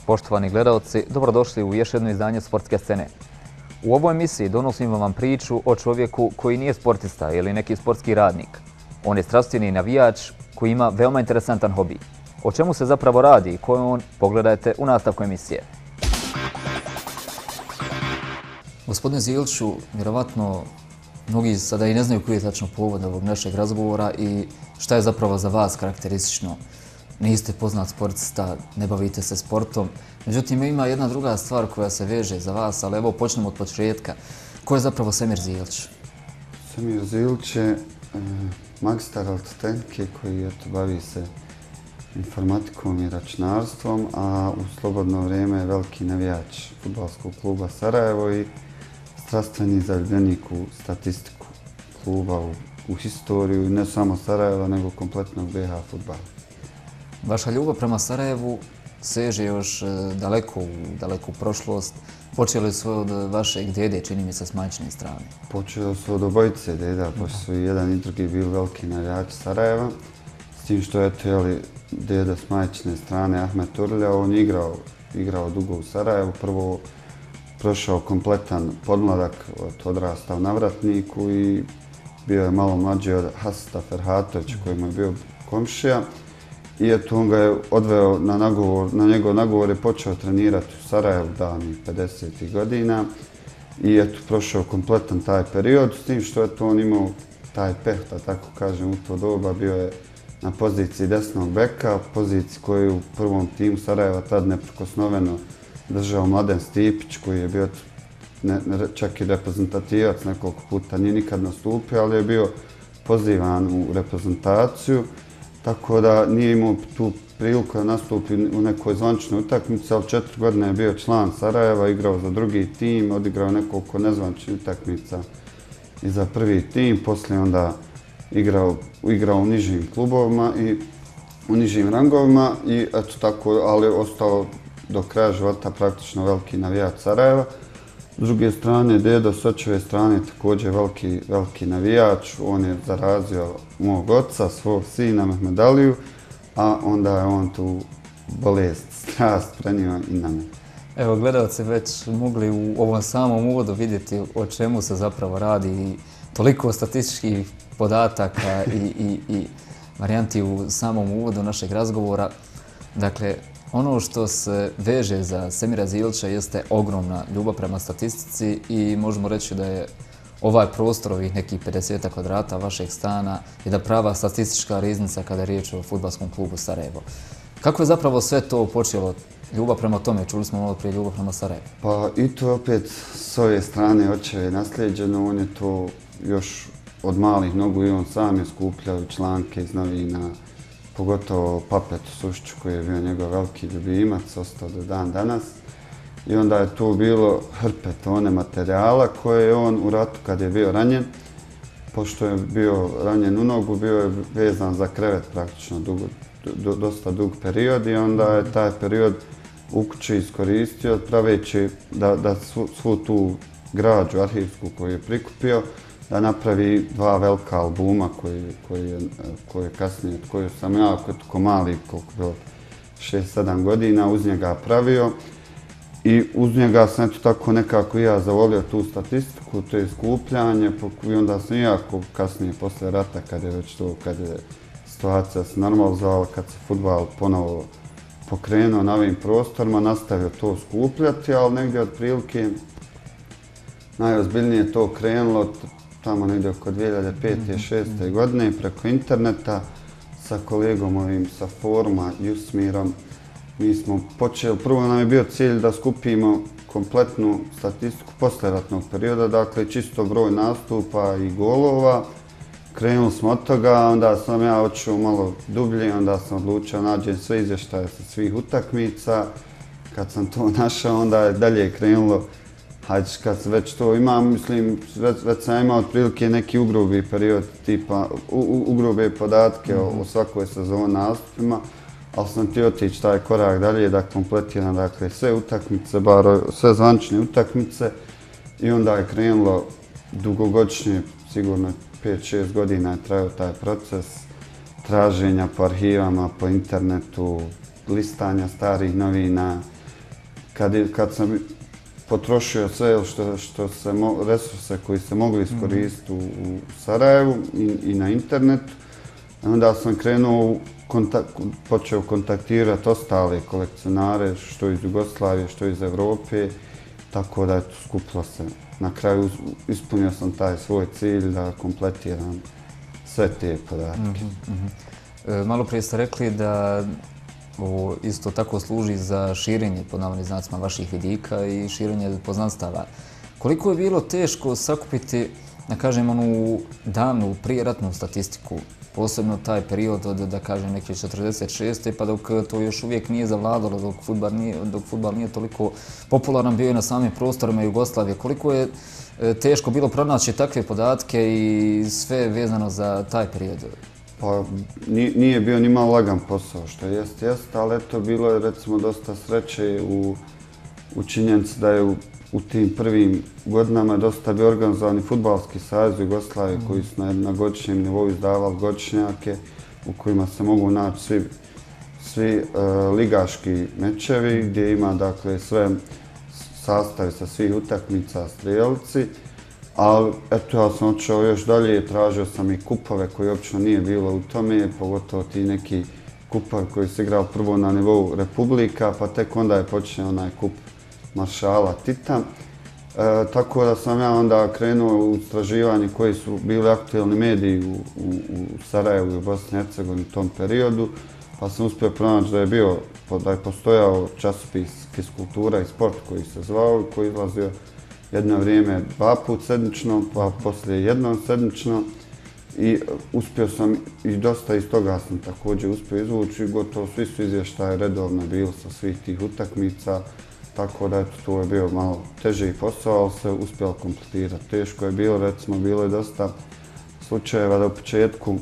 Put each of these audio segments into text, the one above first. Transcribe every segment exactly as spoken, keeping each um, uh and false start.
Poštovani gledalci, dobrodošli u još jedno izdanje Sportske scene. U ovoj emisiji donosimo vam priču o čovjeku koji nije sportista ili neki sportski radnik. On je strastveni navijač koji ima veoma interesantan hobi. O čemu se zapravo radi i ko je on, pogledajte u nastavku emisije. Gospodine Ziliću, vjerovatno mnogi sada i ne znaju koji je tačno povod ovog našeg razgovora i šta je zapravo za vas karakteristično. Niste poznat sportista, ne bavite se sportom. Međutim, ima jedna druga stvar koja se veže za vas, ali evo počnemo od početka. Ko je zapravo Semir Zilić? Semir Zilić je e, magistar elektrotehnike koji eto, bavi se informatikom i računarstvom, a u slobodno vrijeme je veliki navijač fudbalskog kluba Sarajevo i strastveni zaljubljenik u statistiku kluba, u, u historiju, ne samo Sarajeva, nego kompletnog B H fudbala. Vaša ljubav prema Sarajevu seže još daleko u daleku prošlost. Počeli su od vašeg djede, čini mi se, s majčine strane. Počeli su od obojice djeda, pošto su i jedan i drugi bili veliki navijači Sarajeva. S tim što je djeda s majčine strane, Ahmet Turlja, on je igrao, igrao dugo u Sarajevu. Prvo prošao kompletan podmladak, odrastao na Vratniku i bio je malo mlađi od Hasita Ferhatovića koji mu je bio komšija. I eto, on ga je odveo na, nagovor, na njegov nagovor je počeo trenirati u Sarajevu davnih pedesetih godina i eto, prošao kompletan taj period, s tim što je to on imao taj peh, da tako kažem, u to doba bio je na poziciji desnog beka, poziciji koju u prvom timu Sarajeva tad neprikosnoveno držao Mladen Stipić, koji je bio ne, ne, čak i reprezentativac nekoliko puta, nije nikad nastupio, ali je bio pozivan u reprezentaciju. Tako da nije imao tu priliku da nastupi u nekoj zvaničnoj utakmici, ali četiri godine je bio član Sarajeva, igrao za drugi tim, odigrao nekoliko nezvaničnih utakmica i za prvi tim, poslije onda igrao, igrao u nižim klubovima i u nižim rangovima i eto tako, ali ostao do kraja života praktično veliki navijač Sarajeva. S druge strane, deda s očeve strane također veliki, veliki navijač. On je zarazio mog oca, svog sina Mehmedaliju, a onda je on tu bolest, strast prenio i na mene. Evo, gledalci već mogli u ovom samom uvodu vidjeti o čemu se zapravo radi i toliko statističkih podataka i, i, i varijanti u samom uvodu našeg razgovora. Dakle, ono što se veže za Semira Zilića jeste ogromna ljubav prema statistici i možemo reći da je ovaj prostor, ovih nekih pedeset kvadrata vašeg stana, je da prava statistička riznica kada je riječ o fudbalskom klubu Sarajevo. Kako je zapravo sve to počelo? Ljubav prema tome, čuli smo malo prije ljubav prema Sarajevu. Pa i to opet s ove strane očeve je naslijeđeno, on je to još od malih nogu i on sam je skupljao članke iz novina, pogotovo Papetu Sušću koji je bio njegov veliki ljubimac, ostao do dan danas. I onda je tu bilo hrpe tone materijala koje je on u ratu kad je bio ranjen, pošto je bio ranjen u nogu, bio je vezan za krevet praktično dugo, do, dosta dug period i onda je taj period u kući iskoristio praveći da, da svu, svu tu građu arhivsku koju je prikupio da napravi dva velika albuma koji, koji, je, koji je kasnije, koji sam ja ko mali, koliko bilo šest sedam godina, uz njega pravio. I uz njega sam eto tako nekako i ja zavolio tu statistiku, to je skupljanje i onda sam i ja kasnije posle rata, kad je već to, kad je situacija se normalizovala, kad se fudbal ponovo pokrenuo na ovim prostorima, nastavio to skupljati, ali negdje otprilike najozbiljnije to krenulo tamo negdje oko dvije hiljade pete do dvije hiljade šeste. godine preko interneta sa kolegom ovim sa foruma Jusmirom. Mi smo počeli, prvo nam je bio cilj da skupimo kompletnu statistiku poslijeratnog perioda, dakle čisto broj nastupa i golova. Krenuli smo od toga, onda sam ja otišao malo dublje, onda sam odlučio nađem sve izvještaje sa svih utakmica. Kad sam to našao, onda je dalje krenulo. Hajde, kad već to imam, mislim, već, već sam imao otprilike neki ugrubi period, tipa u, u, ugrube podatke o, o svakoj sezoni nastupima, ali sam ti otići taj korak dalje da kompletiram, dakle, sve utakmice, bar sve zvanične utakmice i onda je krenulo dugogodišnje, sigurno pet šest godina je trajao taj proces traženja po arhivama, po internetu, listanja starih novina, kad, kad sam potrošio sve što, što se mo, resurse koji se mogli iskoristiti u, u Sarajevu i, i na internetu, onda sam krenuo kontak, počeo kontaktirati ostale kolekcionare, što iz Jugoslavije, što iz Evrope, tako da eto, skupilo se. Na kraju ispunio sam taj svoj cilj da kompletiram sve te podatke. Mm-hmm, mm-hmm. E, malo prije ste rekli da ovo isto tako služi za širenje, pod navodnim znacima, vaših vidika i širenje poznanstava. Koliko je bilo teško sakupiti, da kažem, onu davnu prijeratnu statistiku, posebno taj period od, da kažem, neke četrdeset šeste pa dok to još uvijek nije zavladalo, dok fudbal nije, dok fudbal nije toliko popularan bio i na samim prostorima Jugoslavije. Koliko je teško bilo pronaći takve podatke i sve vezano za taj period? Pa nije bio ni malo lagan posao, što jest, jest, ali eto, bilo je recimo dosta sreće u, u činjenici da je u, u tim prvim godinama dosta bio organizovani fudbalski savez Jugoslavije mm. koji su na, na godišnjem nivou izdavali godišnjake u kojima se mogu naći svi, svi uh, ligaški mečevi gdje ima dakle sve sastavi sa svih utakmica, strelci. Ali eto, ja sam otišao još dalje, tražio sam i kupove koji uopće nije bilo u tome, pogotovo ti neki kupovi koji su igrali prvo na nivou Republika, pa tek onda je počeo onaj kup maršala Tita. E, tako da sam ja onda krenuo u istraživanje koji su bili aktualni mediji u, u, u Sarajevu i Bosni i Hercegovini u tom periodu, pa sam uspio pronaći da je bio, da je postojao časopis Fiskultura i sport koji se zvao i koji izlazio jedno vrijeme dva put sedmično, pa poslije jednom sedmično i uspio sam i dosta iz toga sam također uspio izvući. Gotovo svi su izvještaje redovno bili sa svih tih utakmica, tako da eto, to je bio malo teži posao, ali se uspjelo kompletirati. Teško je bilo, recimo, bilo je dosta slučajeva da u početku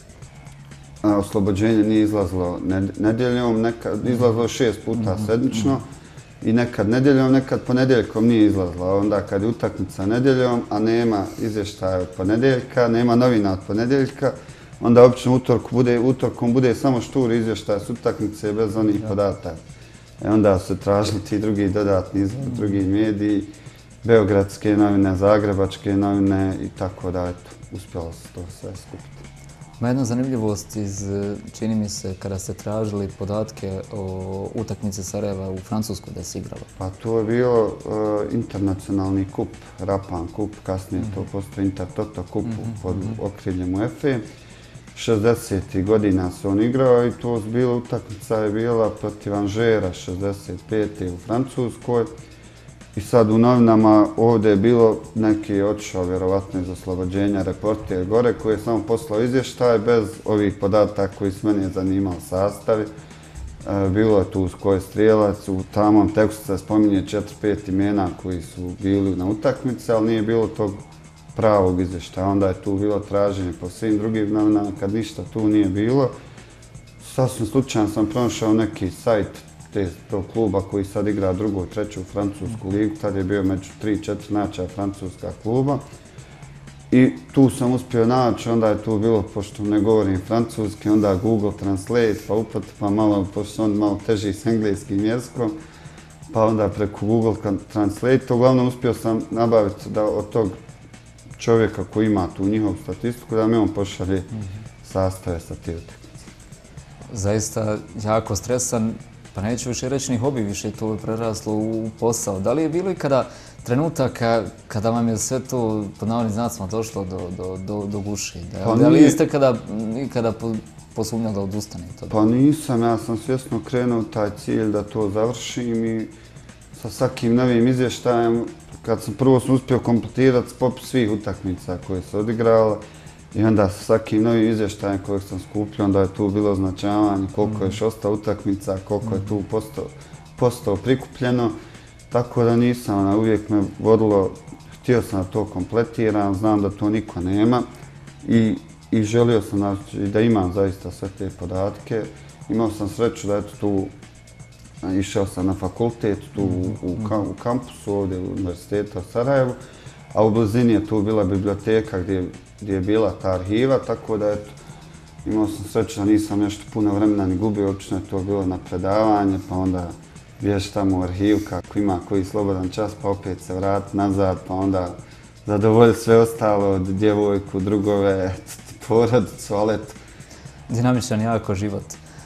a, oslobođenje nije izlazilo nedjeljom, nekad izlazilo šest puta sedmično, i nekad nedjeljom, nekad ponedjeljkom nije izlazila. Onda kad je utakmica nedjeljom, a nema izvještaja od ponedjeljka, nema novina od ponedjeljka, onda obično utorkom bude, utorkom bude samo štur izvještaj s utakmice bez onih podataka. E onda su tražili ti drugi dodatni izvod, drugi mediji, beogradske novine, zagrebačke novine i tako da, eto, uspjelo se to sve skupiti. Ma jedna zanimljivost iz, čini mi se, kada ste tražili podatke o utakmici Sarajeva u Francuskoj da se igralo. Pa to je bio uh, internacionalni kup, Rapan kup, kasnije mm-hmm. to postoji Intertoto kup mm-hmm. pod okriljem UEFA. šezdesetih godina se on igrao i to bila utakmica je bila protiv Anžera šezdeset pete u Francuskoj. I sad u novinama ovdje je bilo neki je otišao vjerovatno iz oslobođenja reporter gore koji je samo poslao izvještaj bez ovih podataka koji su mene zanimali sastavi. E, bilo je tu ko je strijelac, u tamom tekstu se spominje četiri pet imena koji su bili na utakmici, ali nije bilo tog pravog izvještaja. Onda je tu bilo traženje po svim drugim novinama kad ništa tu nije bilo. Sasvim slučajno sam pronašao neki sajt te, tog kluba koji sad igra drugu, treću francusku ligu, tad je bio među tri četiri najjača francuska kluba. I tu sam uspio naći, onda je tu bilo, pošto ne govorim francuski, onda Google Translate, pa upad, pa malo, pošto on malo teži s engleskim jezikom, pa onda preko Google Translate, uglavnom uspio sam nabaviti da od tog čovjeka koji ima tu njihovu statistiku, da mi on pošalje sastave sa te utakmice. Zaista jako stresan, pa neću više reći ni hobi, više to je preraslo u posao. Da li je bilo i kada trenutaka kada vam je sve to pod navodnim znacima došlo do, do, do, do guši? Da, pa da li ste kada, ikada posumnjali da odustanete? Pa nisam, ja sam svjesno krenuo taj cilj da to završim i sa svakim novim izvještajem, kad sam prvo sam uspio kompletirati popis svih utakmica koje se odigrala i onda sa svakim novim izvještajem kojeg sam skupio, onda je tu bilo označavanje koliko je još ostao utakmica, koliko je tu postao, postao prikupljeno. Tako da nisam, ona, uvijek me vodilo, htio sam da to kompletiram, znam da to niko nema i, i želio sam znači, da imam zaista sve te podatke. Imao sam sreću da eto tu, išao sam na fakultet tu u, u, u kampusu ovdje u Univerzitetu u Sarajevu, a u blizini je tu bila biblioteka gdje, gdje je bila ta arhiva, tako da eto, imao sam sreću da nisam nešto puno vremena ni gubio, obično je to bilo na predavanje, pa onda bješ tamo u arhivu kako ima koji slobodan čas, pa opet se vrati nazad, pa onda zadovolji sve ostalo, djevojku, drugove, porodicu, ali eto. Dinamičan jako život.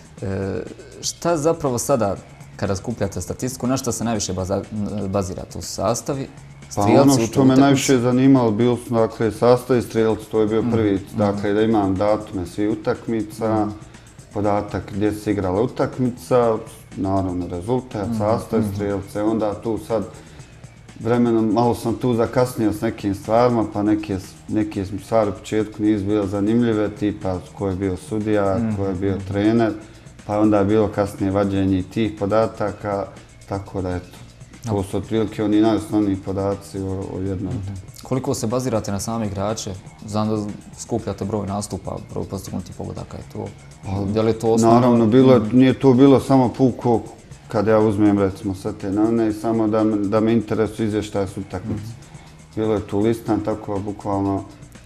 E, šta zapravo sada, kada skupljate statistiku, na što se najviše baza, bazirate u sastavi? Pa ono što me najviše zanimalo bilo su dakle, sastavi strijelci, to je bio prvi, mm. dakle da imam datume svih utakmica, mm. podatak gdje se igrala utakmica, naravno rezultat, mm. sastav mm. strijelce, onda tu sad vremenom malo sam tu zakasnio s nekim stvarima, pa neke, neke stvari u početku nisu bile zanimljive, tipa ko je bio sudija, mm. ko je bio trener, pa onda je bilo kasnije vađenje tih podataka, tako da eto. To su otprilike oni najosnovniji podaci o, o jednoj. Koliko se bazirate na same igrače? Znam da skupljate broj nastupa, broj postignutih pogodaka, je to? Je li to osnovno? Naravno, bilo, nije to bilo samo puko kad ja uzmem recimo sve te nane i samo da, da me interesu izvještaje s utakmice. Bilo je tu listan, tako bukvalno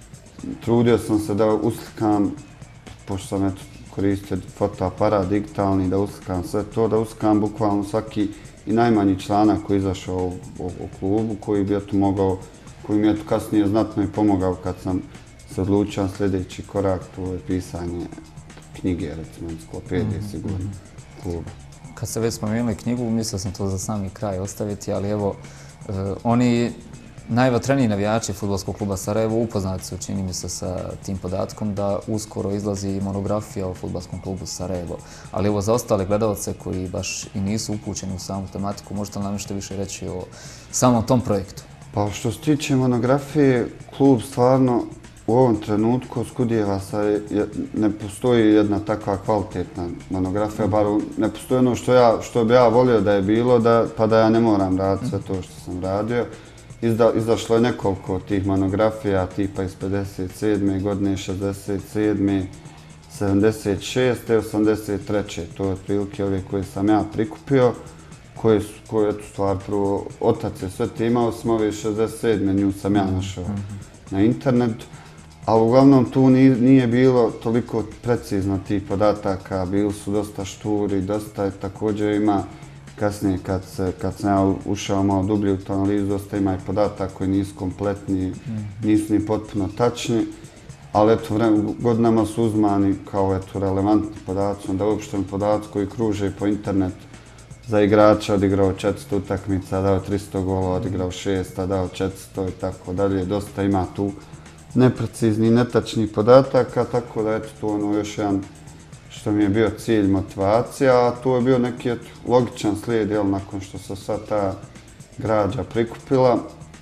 trudio sam se da uslikam, pošto sam eto koristio fotoaparat digitalni, da uslikam sve to, da uslikam bukvalno svaki i najmanji članak koji je izašao o, o, o klubu, koji bi eto mogao, koji mi je eto kasnije znatno i pomogao kad sam se odlučio sljedeći korak, to je pisanje knjige, recimo enciklopedije, mm-hmm. sigurno, kluba. Kad ste već spomenuli knjigu, mislio sam to za sami kraj ostaviti, ali evo, eh, oni najvatreniji navijači Fudbalskog kluba Sarajevo upoznati su, čini mi se, sa tim podatkom da uskoro izlazi monografija o Fudbalskom klubu Sarajevo. Ali evo za ostale gledalce koji baš i nisu upućeni u samu tematiku, možete li nam nešto više reći o samom tom projektu? Pa što se tiče monografije, klub stvarno u ovom trenutku skudijeva se, ne postoji jedna takva kvalitetna monografija, bar ne postoji ono što, ja, što bi ja volio da je bilo, da, pa da ja ne moram raditi sve to što sam radio. Izda, izašlo je nekoliko tih monografija, tipa iz pedeset sedme godine, šezdeset sedme, sedamdeset šeste, osamdeset treće To je otprilike ove koje sam ja prikupio, koje su, koje je stvar prvo, otac je sve te imao, sam ove šezdeset sedme nju sam ja našao na internetu. Ali uglavnom tu nije bilo toliko precizno tih podataka, bili su dosta šturi, dosta također ima kasnije kad, se, kad sam ja ušao malo dublje u tu analizu, dosta ima i podataka koji nisu kompletni, nisu ni potpuno tačni, ali eto, godinama su uzmani kao eto, relevantni podaci, onda uopšteni podaci koji kruže po internetu za igrača, odigrao četiristo utakmica, dao tristo golova, odigrao šest, dao četiristo i tako dalje, dosta ima tu neprecizni i netačnih podataka, tako da eto, to ono još jedan što mi je bio cilj, motivacija, a to je bio neki logičan slijed, jel, nakon što se sad ta građa prikupila.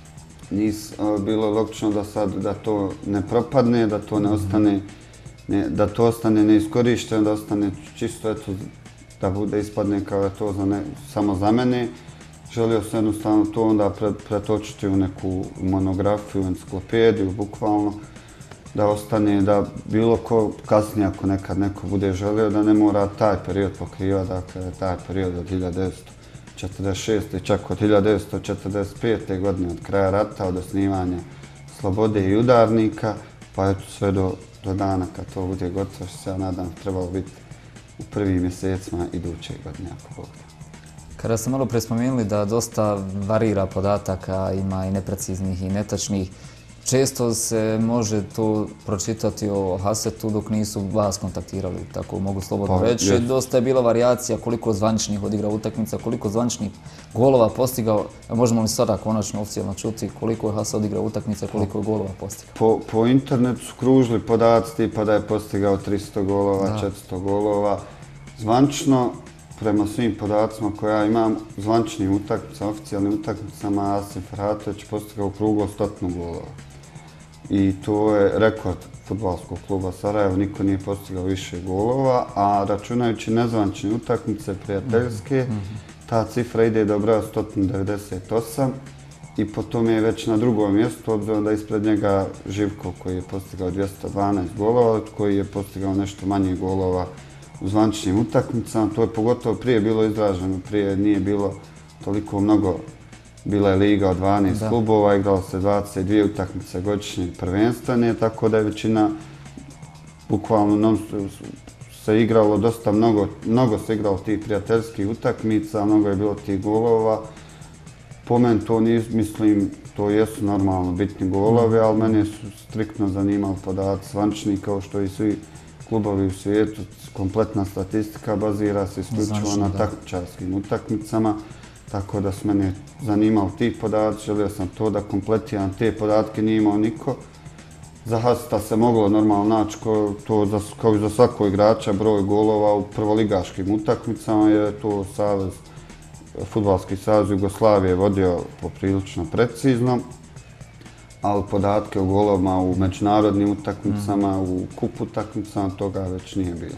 Nis, bilo logično da sad da to ne propadne, da to ne ostane, ne, da to ostane neiskorišteno, da ostane čisto, eto, da bude ispadne kao je to za ne, samo za mene. Želio sam jednostavno to onda pred, pretočiti u neku monografiju, enciklopediju, bukvalno, da ostane, da bilo ko kasnije, ako nekad neko bude želio, da ne mora taj period pokriva, dakle, taj period od hiljadu devetsto četrdeset šeste čak od hiljadu devetsto četrdeset pete godine, od kraja rata, od osnivanja Slobode i Udarnika, pa eto sve do, do dana kad to bude gotovo, što se ja nadam trebalo biti u prvim mjesecima iduće godine, ako Bog da. Kada ste malo prespomenuli da dosta varira podataka, ima i nepreciznih i netačnih, često se može to pročitati o Hasetu dok nisu vas kontaktirali, tako mogu slobodno reći. Yes. Dosta je bila varijacija koliko zvaničnih odigrao utakmica, koliko zvaničnih golova postigao. Možemo li sada konačno oficijalno čuti koliko je Haset odigrao utakmica, koliko je golova postigao? Po, po internetu su kružili podaci tipa da je postigao tristo golova, da. četiristo golova. Zvanično, prema svim podacima koje ja imam, zvaničnim utakmicama, oficijalnim utakmicama, Asim Ferhatović postigao okruglo stotinu golova. I to je rekord Fudbalskog kluba Sarajevo, niko nije postigao više golova, a računajući nezvanične utakmice prijateljske, ta cifra ide do broja sto devedeset osam i potom je već na drugom mjestu, obzirom da ispred njega Živko koji je postigao dvjesto dvanaest golova, koji je postigao nešto manje golova u zvaničnim utakmicama. To je pogotovo prije bilo izraženo, prije nije bilo toliko mnogo. Bila je liga od dvanaest da. klubova, igralo se dvadeset dvije utakmice godišnje prvenstvene, tako da je većina bukvalno non, se igralo dosta mnogo, mnogo se igralo tih prijateljskih utakmica, mnogo je bilo tih golova. Po meni to nis, mislim, to jesu normalno bitni golovi, ali mene su striktno zanimali podaci zvančni, kao što i svi klubovi u svijetu. Kompletna statistika bazira se isključivo na takmičarskim utakmicama, tako da su mene zanimali ti podaci, želio sam to da kompletiram te podatke, nije imao niko. Za Hasita se moglo normalno naći to za, kao i za svakog igrača broj golova u prvoligaškim utakmicama, jer je to savez, Fudbalski savez Jugoslavije vodio poprilično precizno, ali podatke o golovima u međunarodnim utakmicama, u kup utakmicama, toga već nije bilo.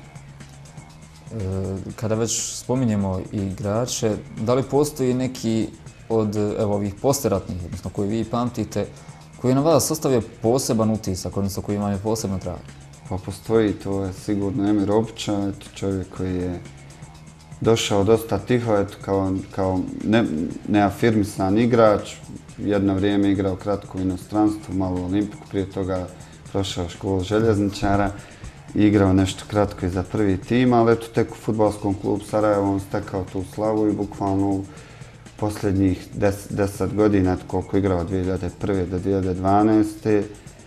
Kada već spominjemo igrače, da li postoji neki od evo, ovih posteratnih, odnosno koji vi pamtite, koji je na vas ostavio poseban utisak, odnosno koji vam je posebno drag? Pa postoji, to je sigurno Emir Obića, čovjek koji je došao dosta tiho, eto, kao, kao ne, neafirmisan igrač. Jedno vrijeme igrao kratko u inostranstvu, malo u Olimpiku, prije toga prošao školu željezničara i igrao nešto kratko i za prvi tim, ali eto tek u Fudbalskom klubu Sarajevo on stekao tu slavu i bukvalno u posljednjih deset, deset godina, koliko igrao od dvije hiljade prve do dvije hiljade dvanaeste.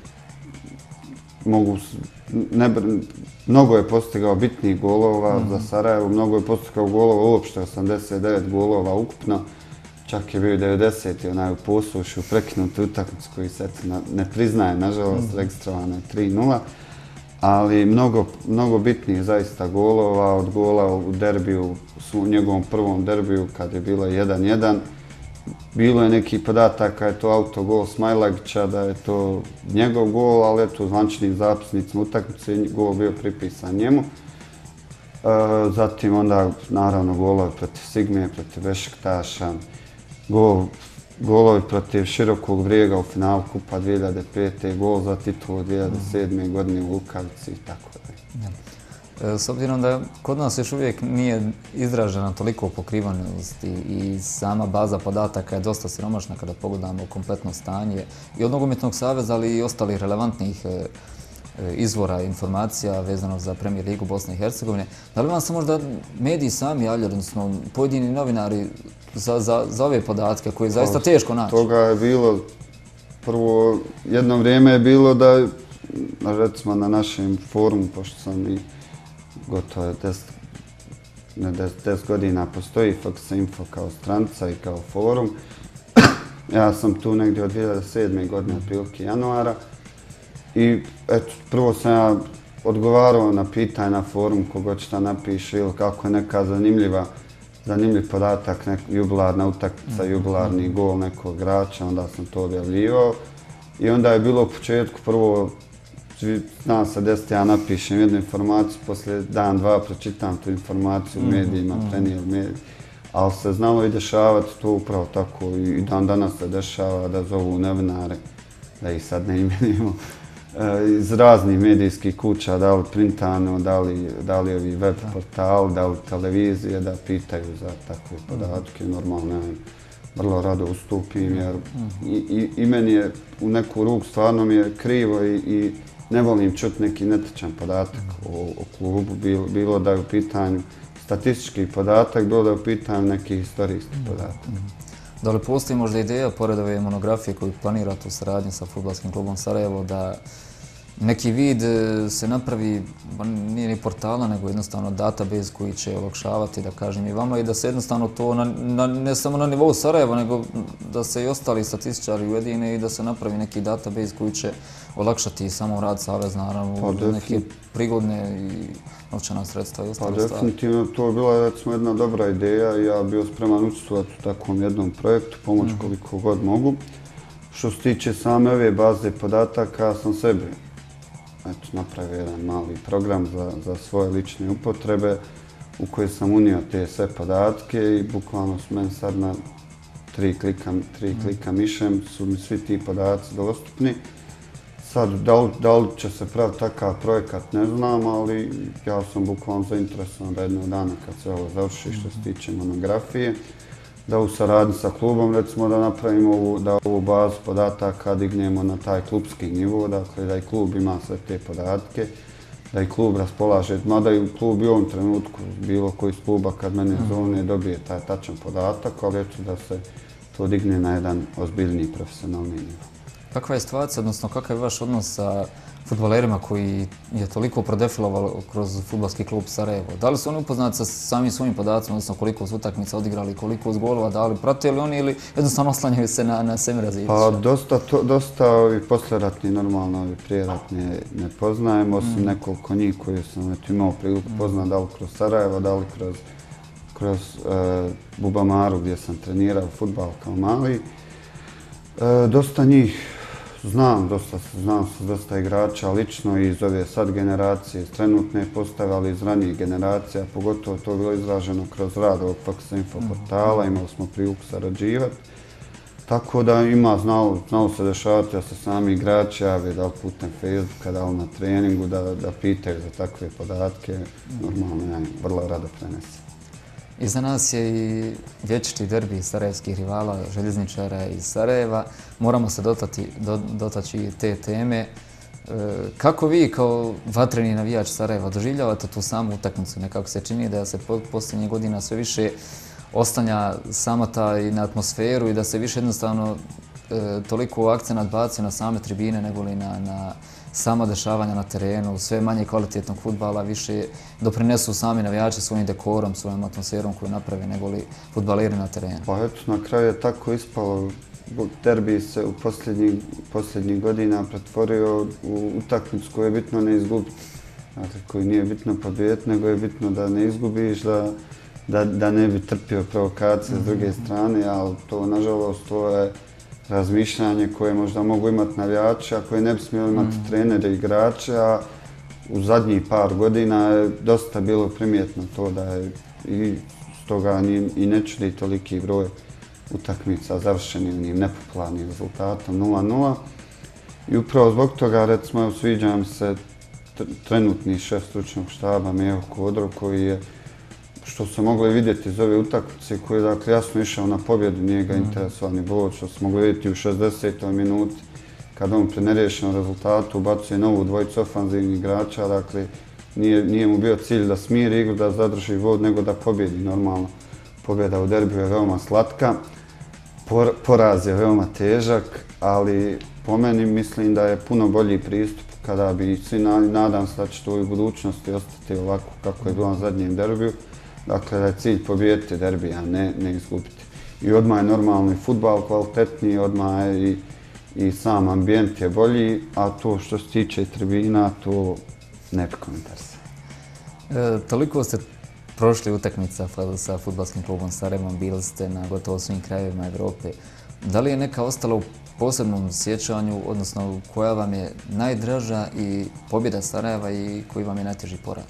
Mogu, ne, mnogo je postigao bitnih golova mm. za Sarajevo, mnogo je postigao golova uopšte, osamdeset devet golova ukupno. Čak je bio i devedeseti onaj u Posušju, prekinuti utakmicu koji se ne priznaje, nažalost, mm. registrovano je tri nula. Ali mnogo, mnogo bitnih zaista golova, od gola u derbiju, u njegovom prvom derbiju kad je bilo jedan jedan. Bilo je neki podataka, je to autogol Smajlagića, da je to njegov gol, ali eto u zvančnim zapisnicima utakmice je gol bio pripisan njemu. E, zatim onda naravno golovi protiv Sigme, protiv Bešiktaša, gol, golovi protiv Širokog Brijega u finalu Kupa dvije hiljade pete. gol za titulu dvije hiljade sedme. godine u Lukavici i tako dalje. S obzirom da kod nas još uvijek nije izražena toliko pokrivanost i sama baza podataka je dosta siromašna kada pogledamo kompletno stanje i od Nogometnog saveza, ali i ostalih relevantnih izvora informacija vezano za Premier ligu Bosne i Hercegovine. Da li vam se možda mediji sami javljaju, odnosno pojedini novinari, za, za, za ove podatke koje je zaista teško naći? Toga je bilo, prvo, jedno vrijeme je bilo da, recimo na našem forumu, pošto sam i gotovo deset, ne deset, deset godina postoji Fox Info kao stranca i kao forum. Ja sam tu negdje od dvije hiljade sedme. godine, otprilike januara. I eto, prvo sam ja odgovarao na pitanje na forum kogo će šta napiše ili kako je neka zanimljiva, zanimljiv podatak, nek, jubilarna utakmica, jubilarni gol nekog igrača, onda sam to objavljivao. I onda je bilo u početku prvo, znam se desiti, ja napišem jednu informaciju, poslije dan, dva pročitam tu informaciju u medijima, prenijel mediji. Ali se znalo i dešavati to upravo tako i dan danas se dešava da zovu novinare, da ih sad ne imenimo, iz raznih medijskih kuća, da li printano, da li, da li ovi web portali, da li televizije, da pitaju za takve podatke. Normalno, ja vrlo rado ustupim, jer i, i, i meni je u neku ruku stvarno mi je krivo i, i ne volim čuti neki netačan podatak o, o klubu, bilo, bilo da je u pitanju statistički podatak, bilo da je u pitanju neki historijski podatak. Da li postoji možda ideja, pored ove monografije koju planirate u saradnji sa Fudbalskim klubom Sarajevo, da neki vid se napravi, nije ni portala, nego jednostavno database koji će olakšavati, da kažem, i vama i da se jednostavno to, na, na, ne samo na nivou Sarajeva, nego da se i ostali statističari ujedine i da se napravi neki database koji će olakšati samo rad Saveza, naravno, pa, neke prigodne i novčana sredstva i ostale stvari. Pa definitivno to je bila recimo jedna dobra ideja i ja bio spreman učestvovati u takvom jednom projektu, pomoć mm. koliko god mogu. Što se tiče same ove baze podataka, ja sam sebi eto, napravio jedan mali program za, za svoje lične upotrebe u koji sam unio te sve podatke i bukvalno su meni sad na tri klika, tri klika mišem su mi svi ti podaci dostupni. Sad, da li, da li će se praviti takav projekat, ne znam, ali ja sam bukvalno zainteresovan da jednog dana kad se ovo završi što se tiče monografije, da u saradnji sa klubom, recimo da napravimo ovu, da ovu bazu podataka dignemo na taj klubski nivo, dakle da i klub ima sve te podatke, da i klub raspolaže, mada i klub i u ovom trenutku, bilo koji iz kluba kad mene zove dobije taj tačan podatak, ali eto da se to digne na jedan ozbiljniji profesionalni nivo. Kakva je situacija, odnosno kakav je vaš odnos sa fudbalerima koji je toliko prodefilovalo kroz fudbalski klub Sarajevo? Da li su oni upoznati sa samim svojim podacima, odnosno koliko su utakmica odigrali, koliko su golova dali, prate li oni ili jednostavno oslanjaju se na, na Semira Zidića? Pa dosta, to, dosta ovi posleratni, normalno ovi prijeratni ne poznajemo, osim mm. nekoliko njih koji sam eto, imao priliku poznat, da li kroz Sarajevo, da li kroz, kroz uh, Bubamaru gdje sam trenirao fudbal kao mali. Uh, dosta njih Znam, dosta, znam se dosta igrača lično iz ove sad generacije, iz trenutne postave, ali iz ranijih generacija, pogotovo to je bilo izraženo kroz rad ovog Fox Info portala, imali smo priliku sarađivati. Tako da ima, znalo, znalo se dešavati da se sami igrači jave, da li putem Facebooka, da li na treningu, da, da pitaju za takve podatke, normalno ja im vrlo rado prenesem. Iza nas je i vječiti derbi sarajevskih rivala, željezničara iz Sarajeva. Moramo se dotati, do, dotaći te teme. E, kako vi kao vatreni navijač Sarajeva doživljavate tu samu utakmicu? Nekako se čini da se po, posljednjih godina sve više ostanja sama ta i na atmosferu i da se više jednostavno e, toliko akcenat baci na same tribine nego li na, na sama dešavanja na terenu, sve manje kvalitetnog fudbala, više doprinesu sami navijači svojim dekorom, svojom atmosferom koju naprave nego li fudbaleri na terenu. Pa eto, na kraju je tako ispalo. Derbi se u posljednjih, posljednjih godina pretvorio u utakmicu koju je bitno ne izgubiti. Dakle, koju nije bitno pobijediti, nego je bitno da ne izgubiš, da, da, da ne bi trpio provokacije s druge strane, ali to, nažalost, to je razmišljanje koje možda mogu imati navijači, a koje ne bi smjeli imati mm. trenere i igrače, a u zadnjih par godina je dosta bilo primjetno to da je i stoga ni, i ne čudi toliki broj utakmica završeni onim nepopularnim rezultatom nula nula. I upravo zbog toga, recimo, evo, sviđa mi se trenutni šef stručnog štaba Meho Kodrov, koji je, što se moglo vidjeti iz ove utakmice, koji je dakle jasno išao na pobjedu, nije ga interesovao ni bod, što se moglo vidjeti u šezdesetoj minuti, kada on pri nerješenom rezultatu ubacuje novu dvojicu ofanzivnih igrača, dakle nije, nije mu bio cilj da smiri igru, da zadrži vod, nego da pobjedi normalno. Pobjeda u derbiju je veoma slatka, Por, poraz je veoma težak, ali po meni mislim da je puno bolji pristup kada bi svi, nadam se da će to i u budućnosti ostati ovako kako je bilo na zadnjem derbiju. Dakle, da je cilj pobijediti derbi, a ne, ne izgubiti. I odmah je normalno i fudbal kvalitetniji, odmah je i, i sam ambijent je bolji, a to što se tiče tribina, to ne bi komentarisao. E, toliko ste prošli utakmica sa fudbalskim klubom Sarajevom, bili ste na gotovo svim krajevima Evrope. Da li je neka ostala u posebnom sjećanju, odnosno koja vam je najdraža i pobjeda Sarajeva i koji vam je najteži poraz?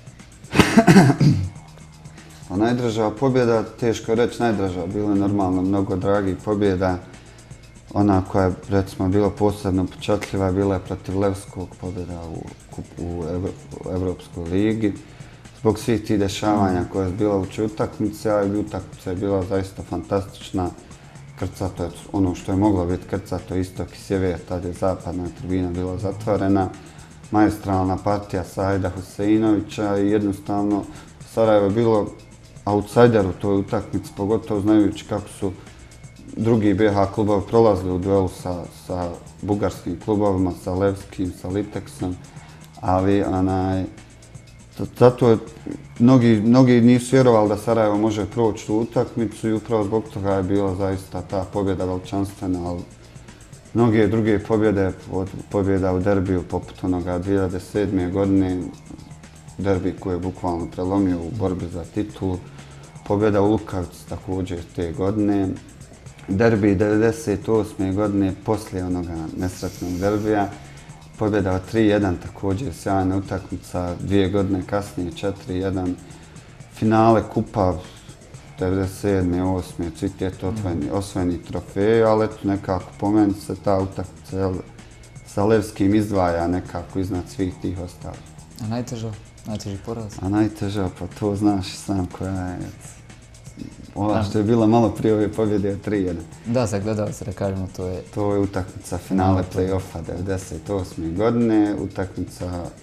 A najdraža pobjeda, teško reći najdraža, bilo je normalno mnogo dragih pobjeda. Ona koja je, recimo, bila posebno pečatljiva, bila je protiv Levskog pobjeda u, u, Evro, u Evropskoj ligi. Zbog svih tih dešavanja koja je bila uče utakmice, a utakmica je bila zaista fantastična. Krcato je ono što je moglo biti krcato, istok i sjever, tad je zapadna tribina bila zatvorena. Maestralna partija Sajda Huseinovića i jednostavno Sarajevo je bilo outsider u toj utakmici, pogotovo znajući kako su drugi B H klubovi prolazili u duelu sa, sa bugarskim klubovima, sa Levskim, sa Liteksom, ali onaj, zato je mnogi, mnogi nisu vjerovali da Sarajevo može proći tu utakmicu i upravo zbog toga je bila zaista ta pobjeda veličanstvena, ali mnoge druge pobjede, od pobjeda u derbiju poput onoga dvije hiljade sedme. godine, derbi koji je bukvalno prelomio u borbi za titulu, pobjeda u Lukavici također te godine, derbi devedeset osme. godine poslije onoga nesretnog derbija, pobjeda od tri jedan, također sjajna utakmica, dvije godine kasnije četiri jedan, finale kupa devedeset sedme osme. svi ti eto osvojeni, osvojeni trofeji, ali eto nekako po meni se ta utakmica jel, sa Levskim izdvaja nekako iznad svih tih ostalih. A najteža? Najteži poraz? A najteža, pa to znaš sam koja je. Ova što je bila malo prije ove pobjede od tri jedan. Da, za gledalce da kažemo, to je... To je utakmica finale play-offa devedeset osme. godine, utakmica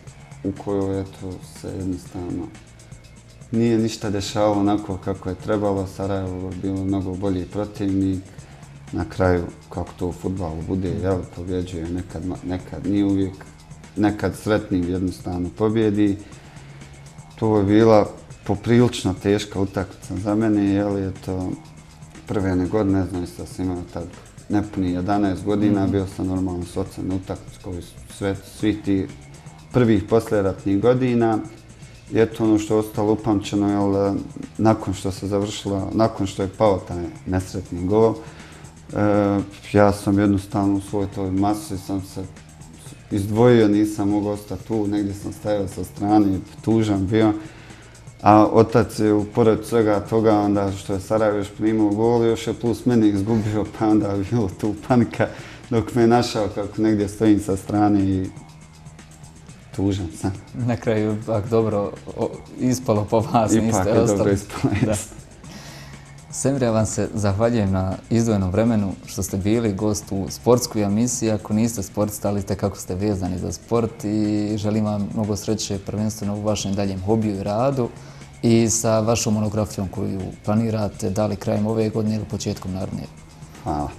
u kojoj eto, se jednostavno nije ništa dešavalo onako kako je trebalo. Sarajevo je bilo mnogo bolji protivnik. Na kraju, kako to u fudbalu bude, jel, pobjeđuje nekad, nekad nije uvijek, nekad sretni jednostavno pobjedi. To je bila poprilično teška utakmica za mene, jel, je to prve godine, ne znam da sam imao tad nepuni jedanaest godina, bio sam normalno s ocem na utakmicu koji su svi ti prvih poslijeratnih godina. I eto ono što je ostalo upamćeno, jel, nakon što se završila, nakon što je pao taj nesretni gol, e, ja sam jednostavno u svojoj toj masi sam se izdvojio, nisam mogao ostati tu, negdje sam stajao sa strane, tužan bio. A otac je, pored svega toga, onda što je Sarajevo još primao gol, još je plus mene izgubio, pa onda je bilo tu panika dok me je našao kako negdje stojim sa strane i tužan sam. Na kraju ipak dobro ispalo po vas, ipak niste je ostali. dobro ispalo, jes. Semir, ja vam se zahvaljujem na izdvojenom vremenu što ste bili gost u sportskoj emisiji. Ako niste sportista, ali ste kako ste vezani za sport i želim vam mnogo sreće prvenstveno u vašem daljem hobiju i radu i sa vašom monografijom koju planirate, da li krajem ove godine ili početkom naredne. Hvala.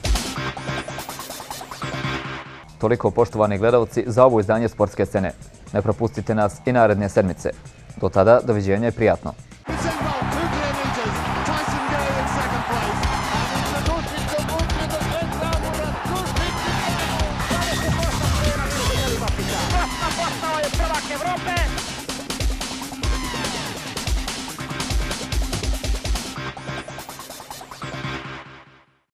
Toliko, poštovani gledalci, za ovo izdanje Sportske scene. Ne propustite nas i naredne sedmice. Do tada, doviđenja i prijatno.